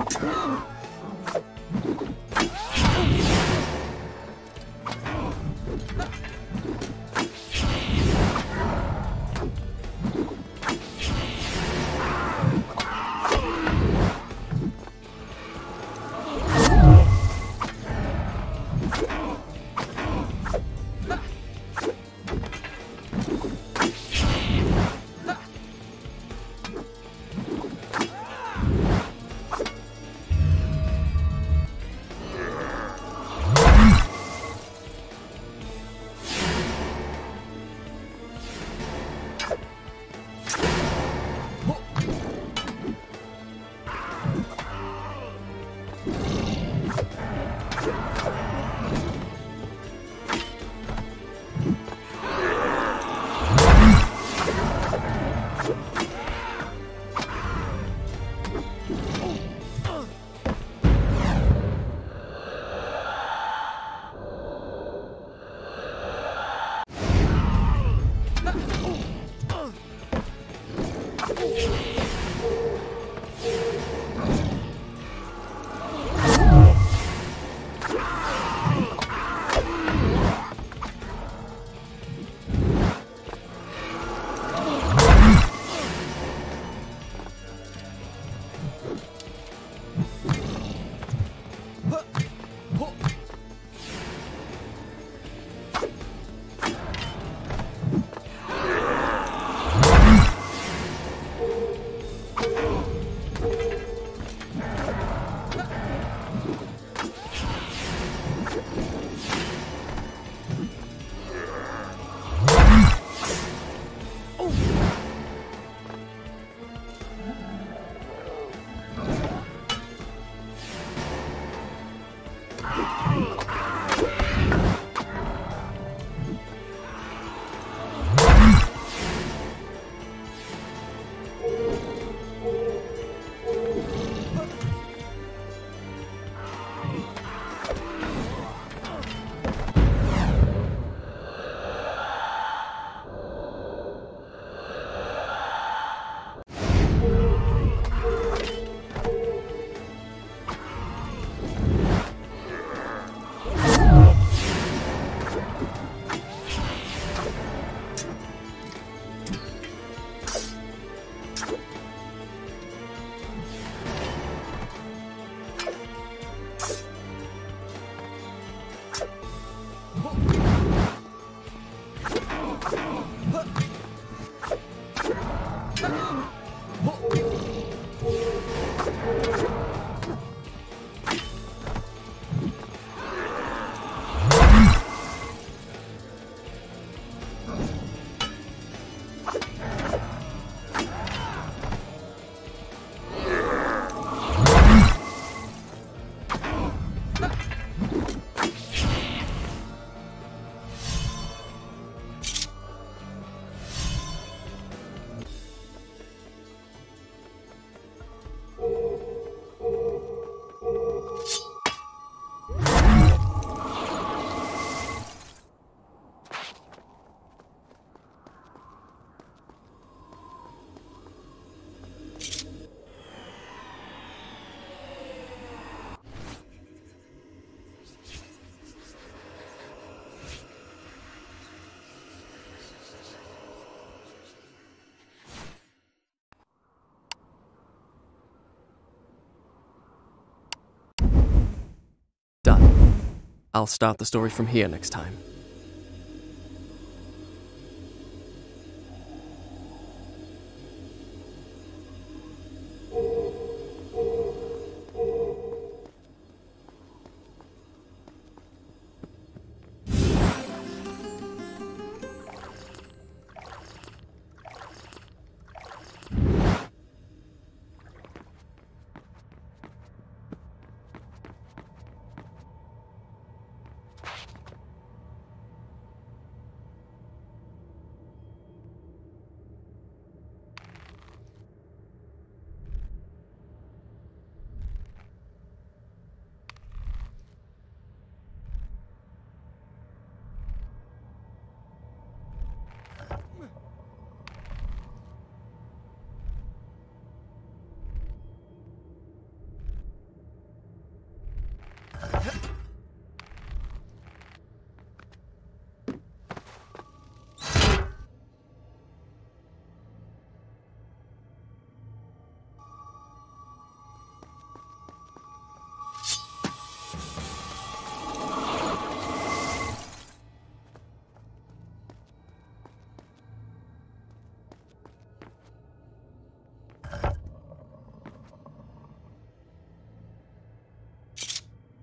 Done. I'll start the story from here next time.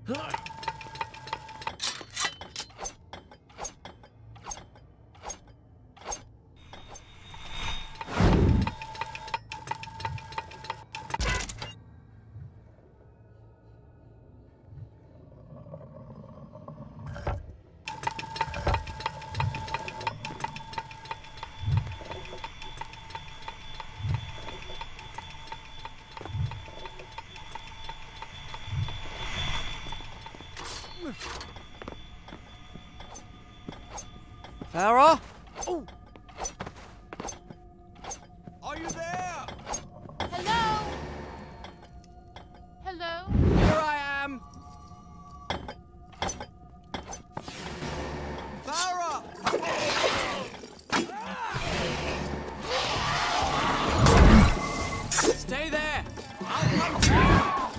Farah? Oh! Are you there? Hello? Hello? Here I am! Farah! Stay there! I'll come to you!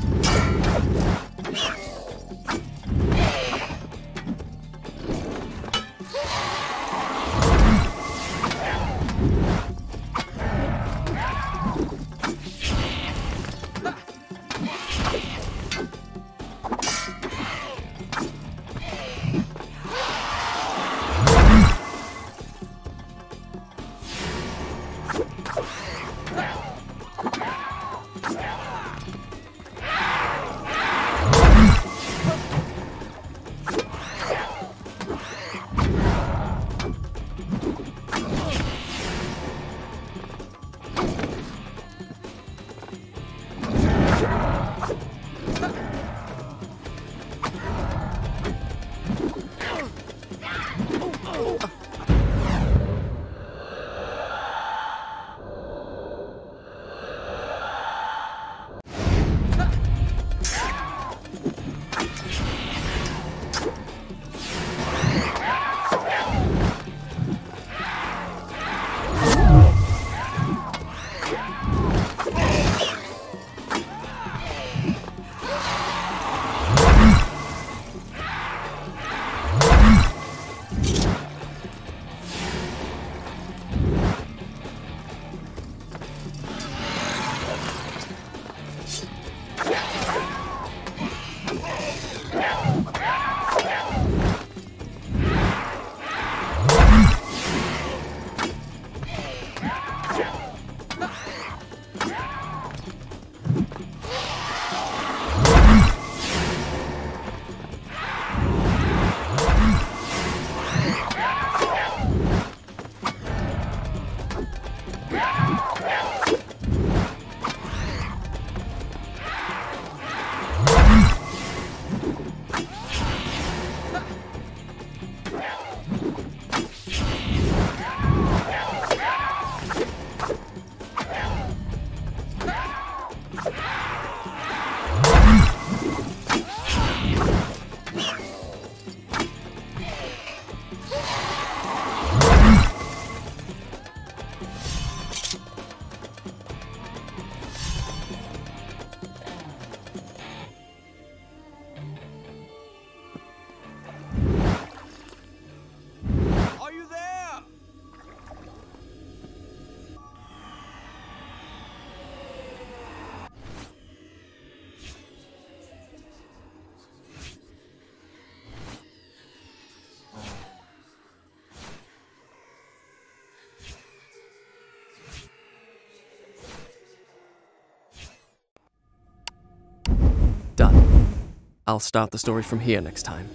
Done. I'll start the story from here next time.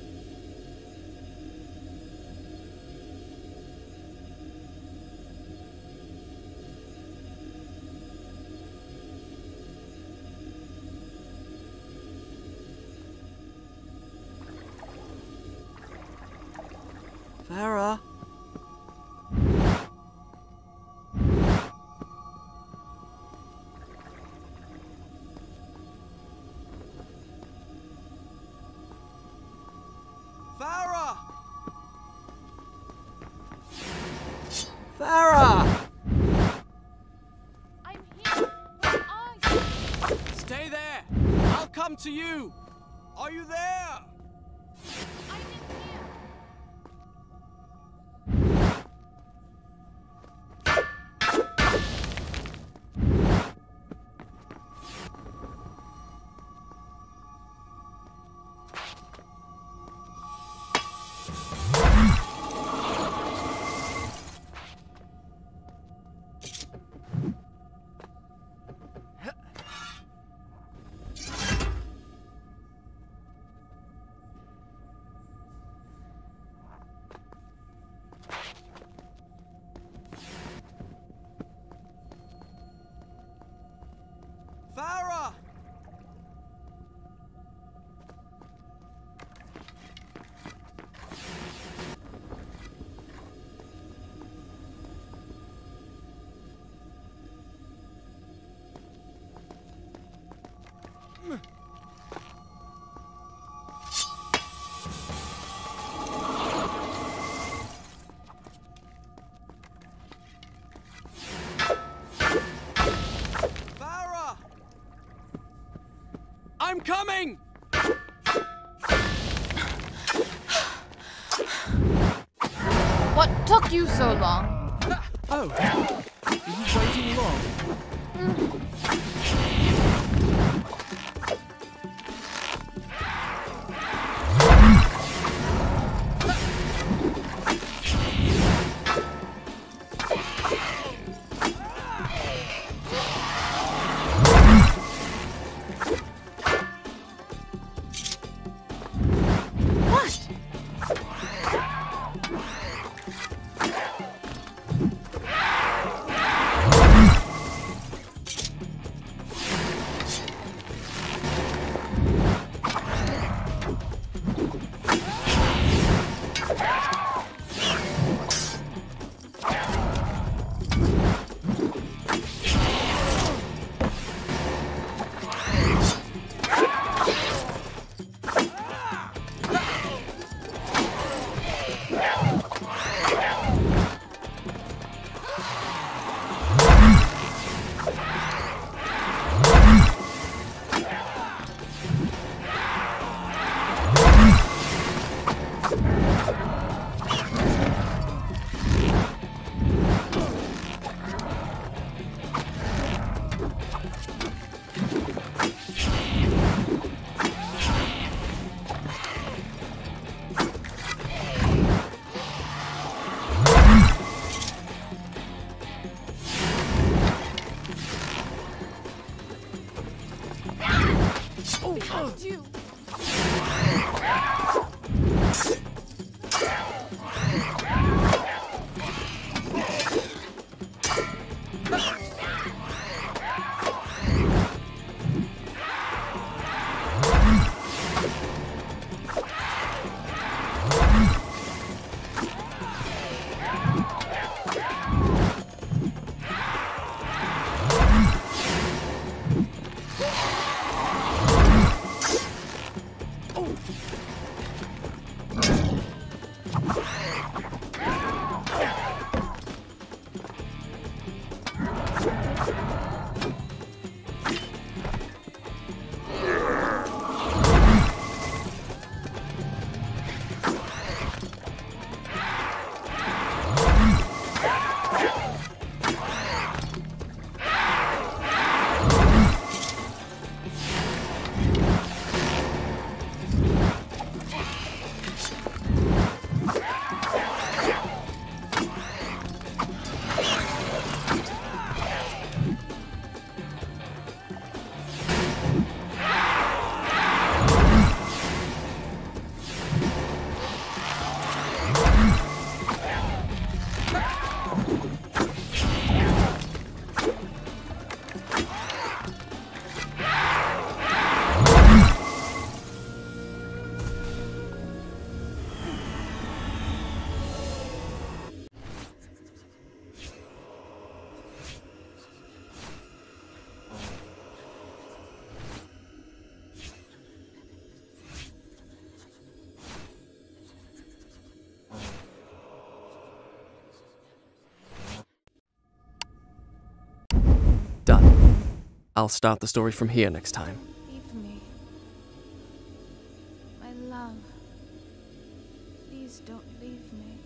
Farah? Farah! Farah! I'm here. Where are you? Stay there! I'll come to you! Are you there? I'm in here. coming! What took you so long? Oh, are you waiting long? Behind you. Done. I'll start the story from here next time. Leave me. My love. Please don't leave me.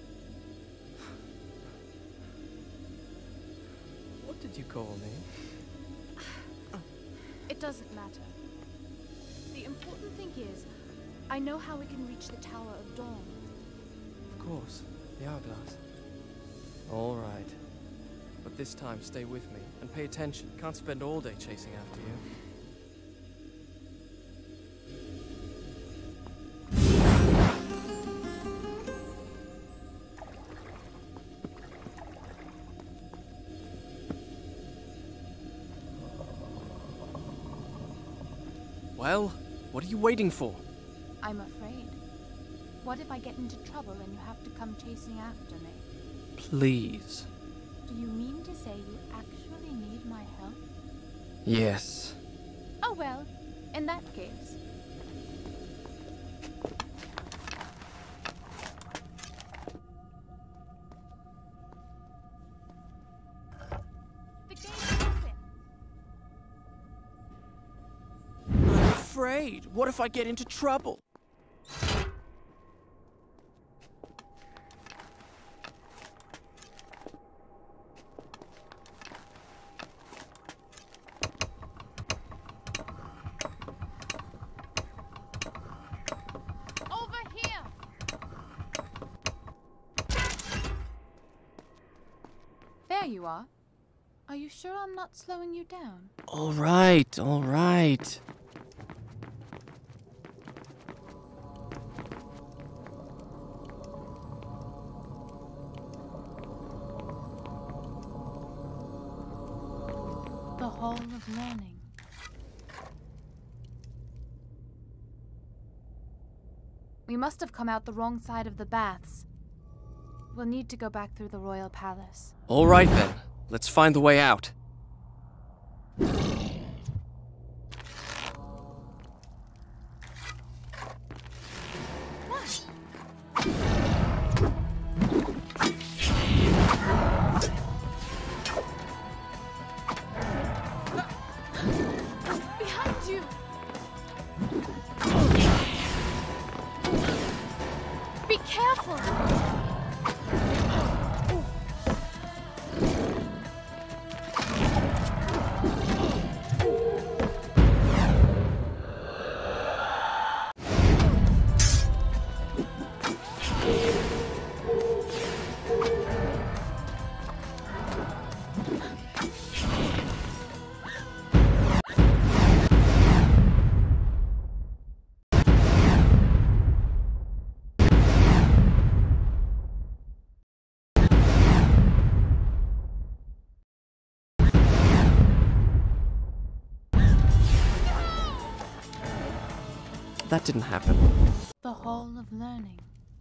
What did you call me? It doesn't matter. The important thing is, I know how we can reach the Tower of Dawn. Of course, the hourglass. All right. But this time, stay with me and pay attention. Can't spend all day chasing after you. Well, what are you waiting for? I'm afraid. What if I get into trouble and you have to come chasing after me? Please. Do you mean to say you actually need my help? Yes. Oh well, in that case. The gate's open. I'm afraid. What if I get into trouble? Over here! There you are. Are you sure I'm not slowing you down? All right, all right. The Hall of Learning. We must have come out the wrong side of the baths. We'll need to go back through the royal palace. All right then. Let's find the way out. Behind you! Be careful! That didn't happen. The Hall of Learning.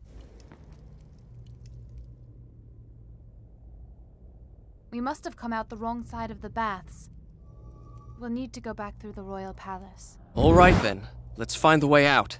We must have come out the wrong side of the baths. We'll need to go back through the royal palace. All right then. Let's find the way out.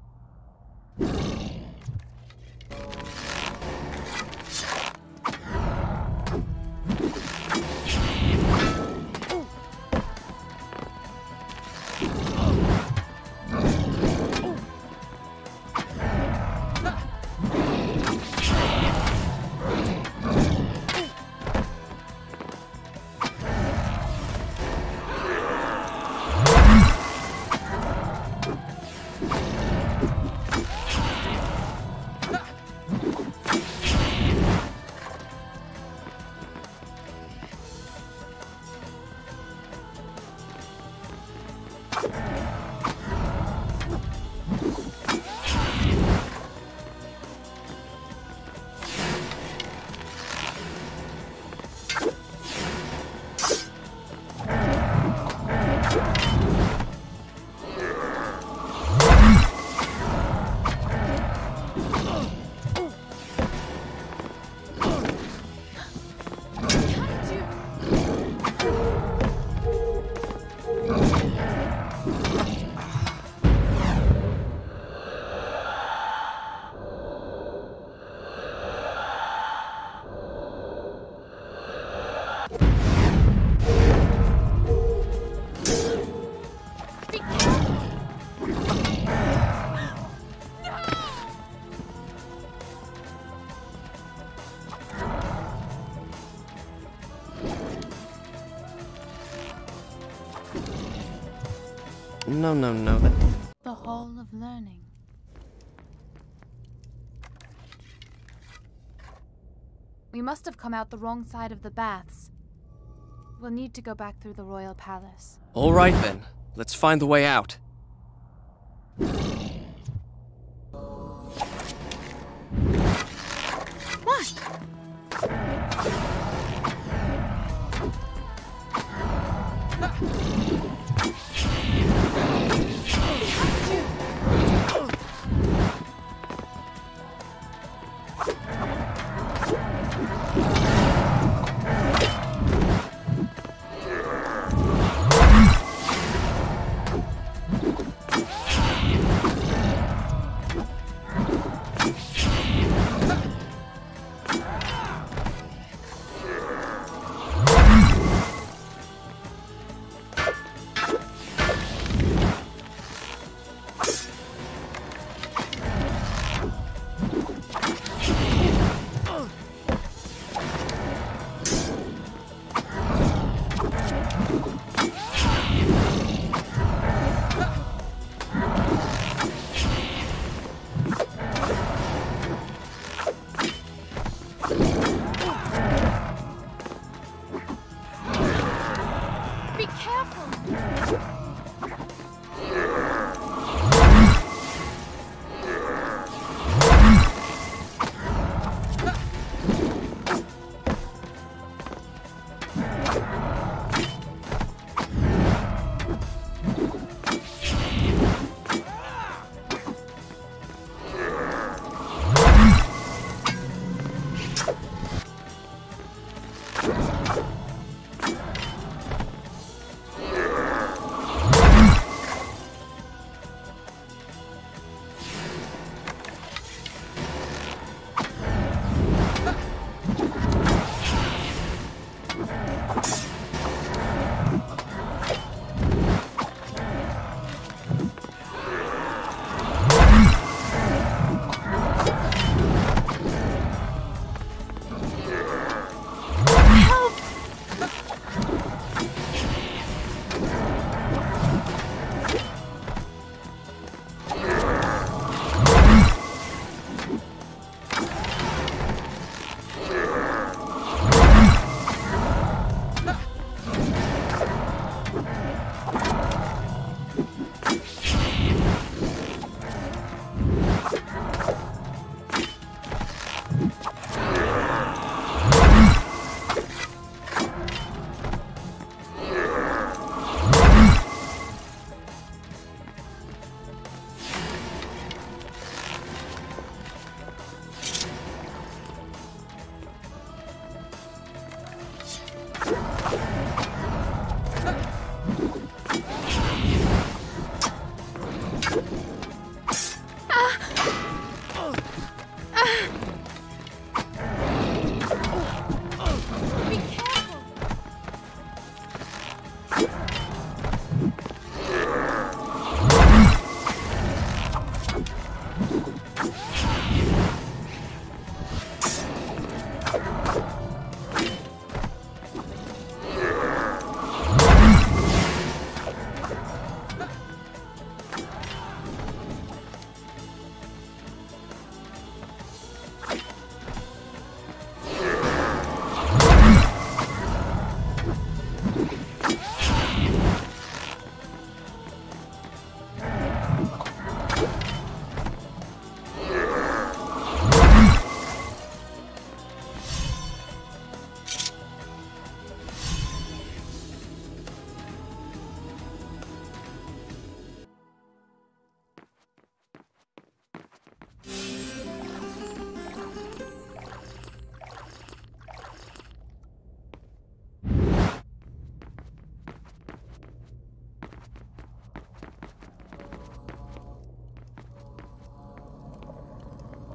No. The Hall of Learning. We must have come out the wrong side of the baths. We'll need to go back through the royal palace. All right then. Let's find the way out. What?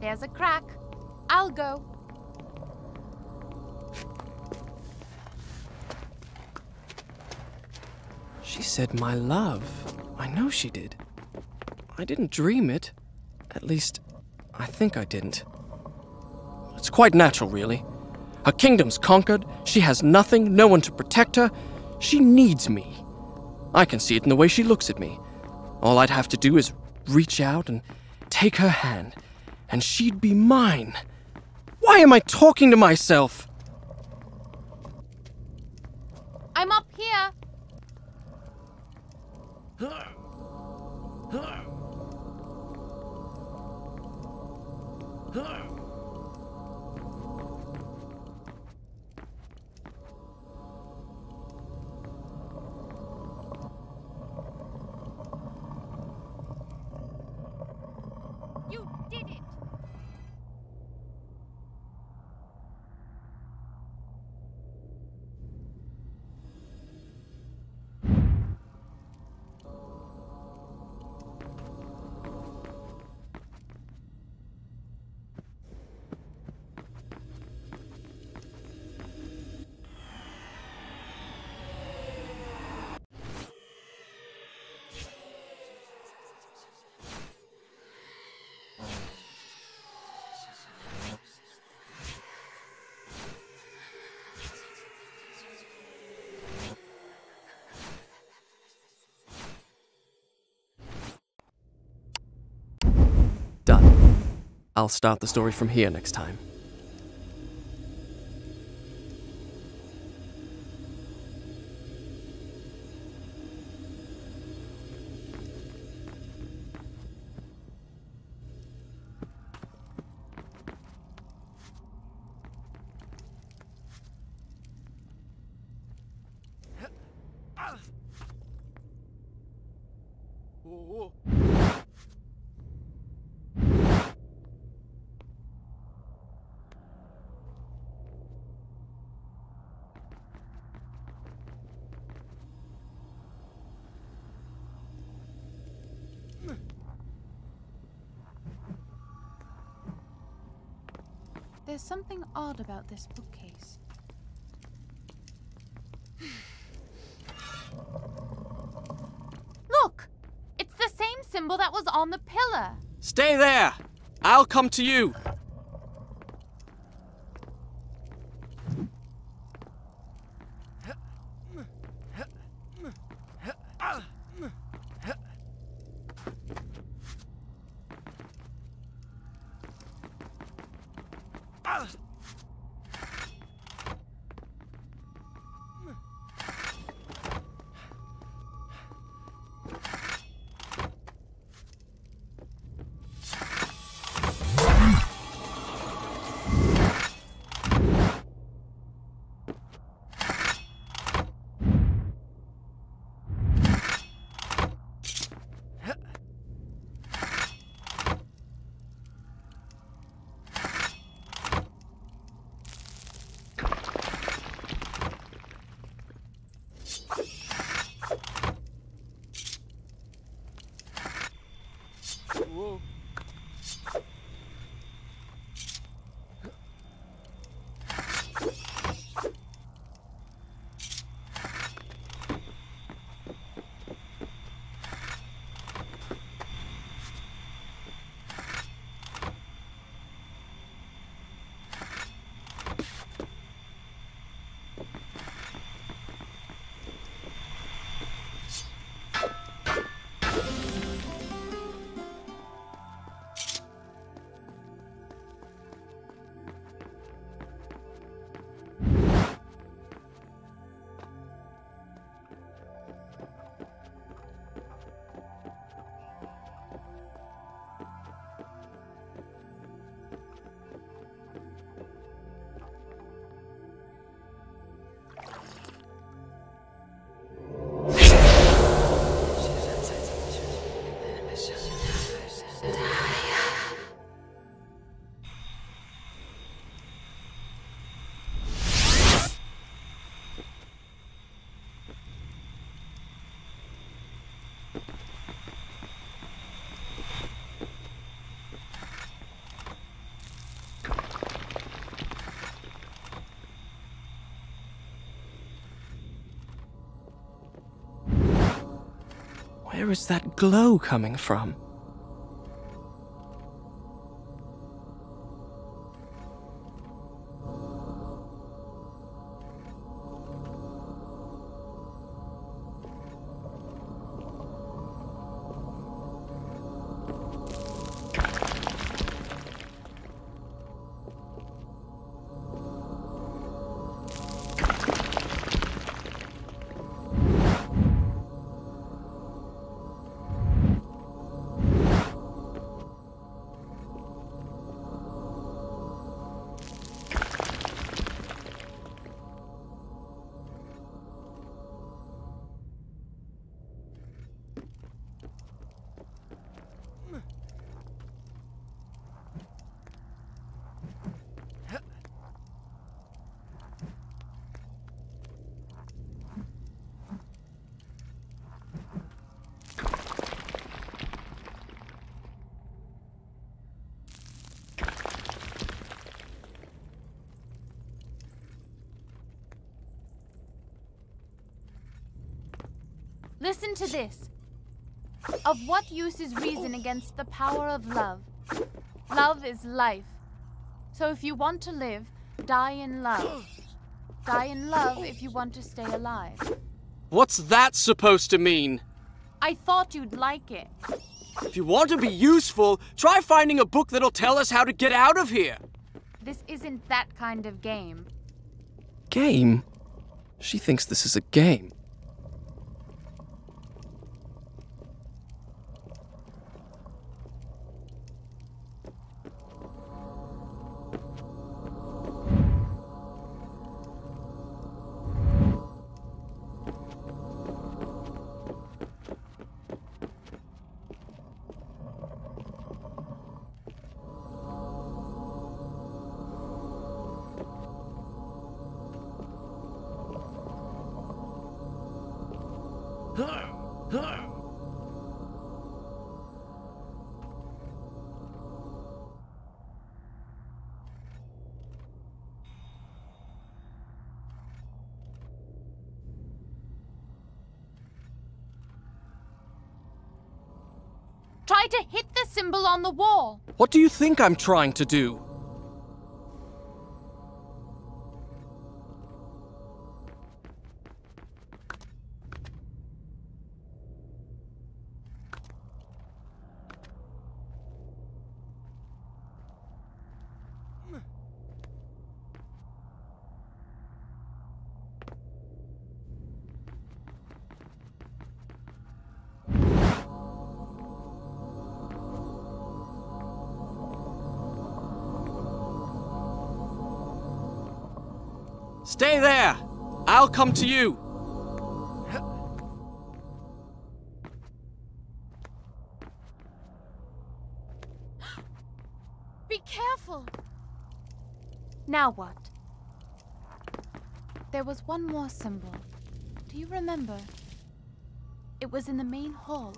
There's a crack. I'll go. She said my love. I know she did. I didn't dream it. At least, I think I didn't. It's quite natural, really. Her kingdom's conquered, she has nothing, no one to protect her. She needs me. I can see it in the way she looks at me. All I'd have to do is reach out and take her hand, and she'd be mine. Why am I talking to myself? I'm up here. You did it! Done. I'll start the story from here next time. There's something odd about this bookcase. Look! It's the same symbol that was on the pillar. Stay there! I'll come to you! Whoa. Where is that glow coming from? Listen to this. Of what use is reason against the power of love? Love is life. So if you want to live, die in love. Die in love if you want to stay alive. What's that supposed to mean? I thought you'd like it. If you want to be useful, try finding a book that'll tell us how to get out of here. This isn't that kind of game. Game? She thinks this is a game. Try to hit the symbol on the wall. What do you think I'm trying to do? Stay there! I'll come to you! Be careful! Now what? There was one more symbol. Do you remember? It was in the main hall.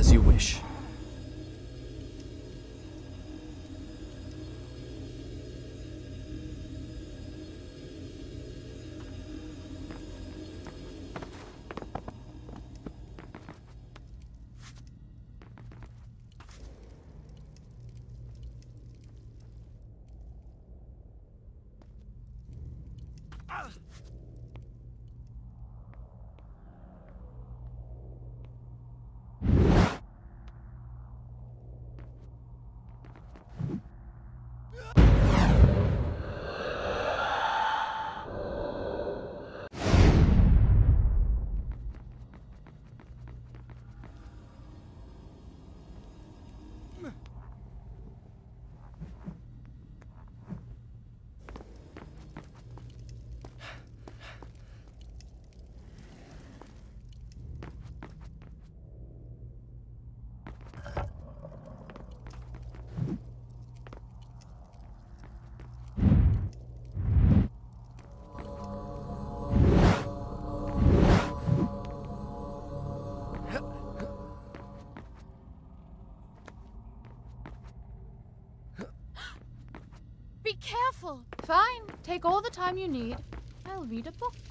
As you wish. Be careful. Fine. Take all the time you need. I'll read a book.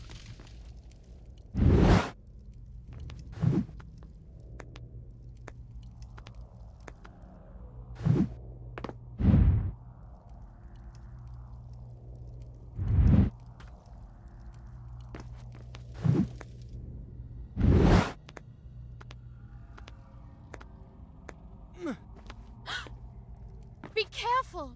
Be careful.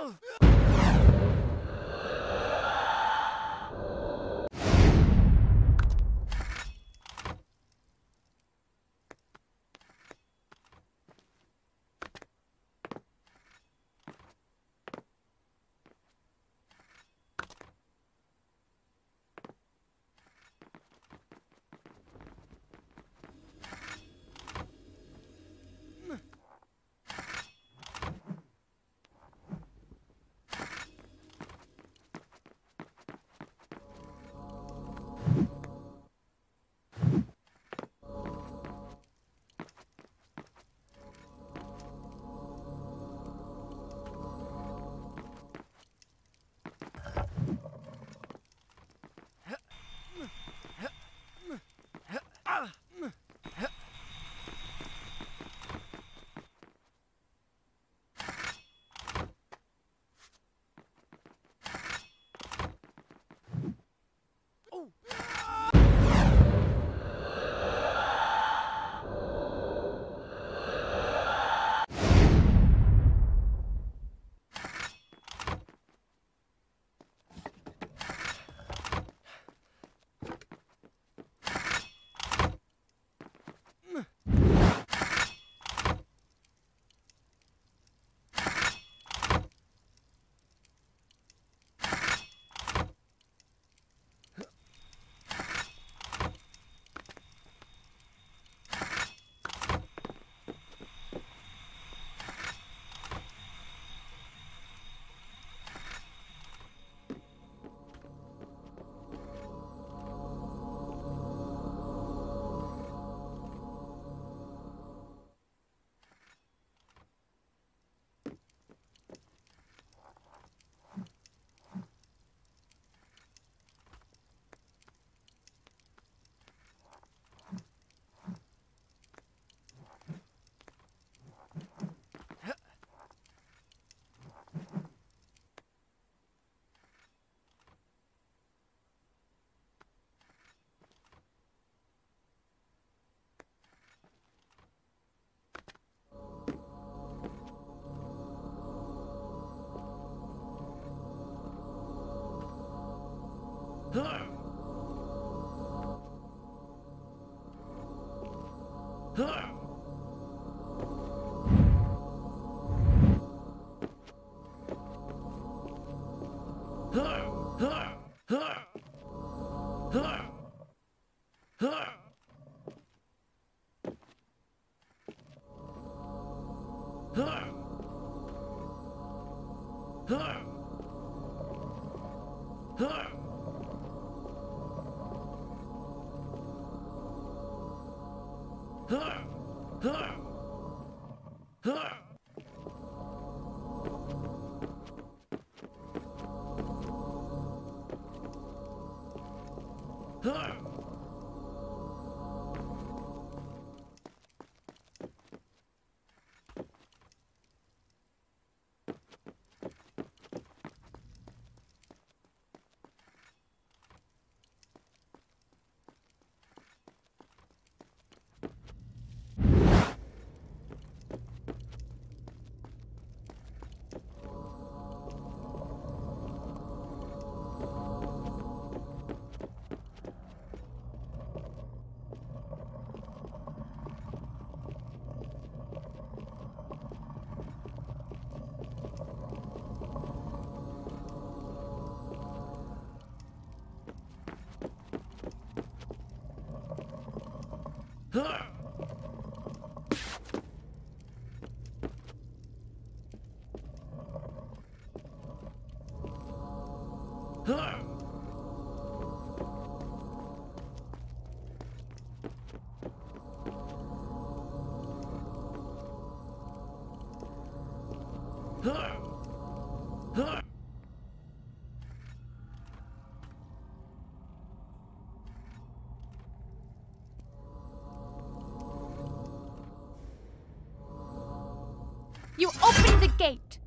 You opened the gate!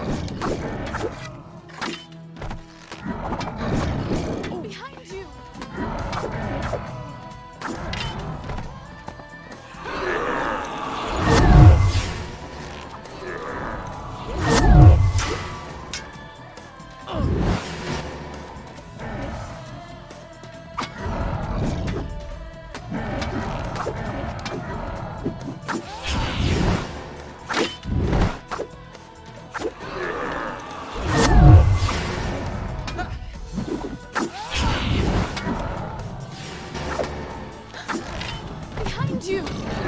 Behind you! Behind you!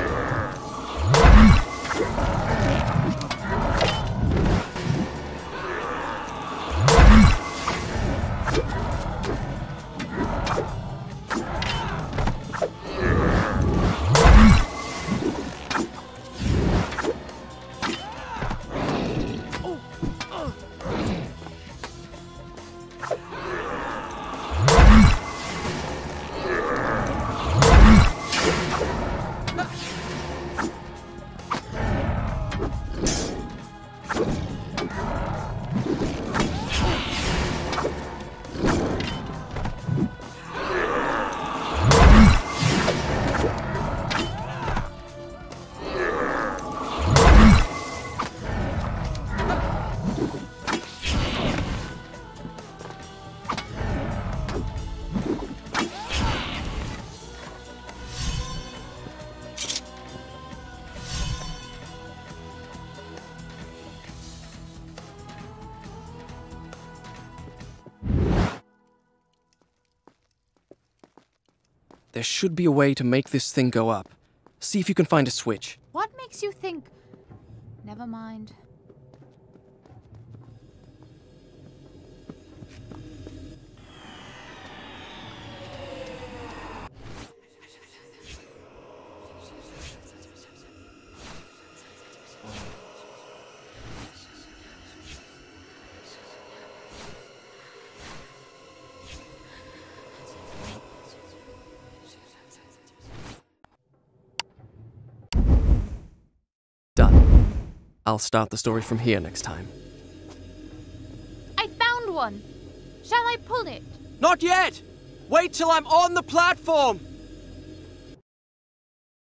There should be a way to make this thing go up. See if you can find a switch. What makes you think? Never mind. Done. I'll start the story from here next time. I found one! Shall I pull it? Not yet! Wait till I'm on the platform!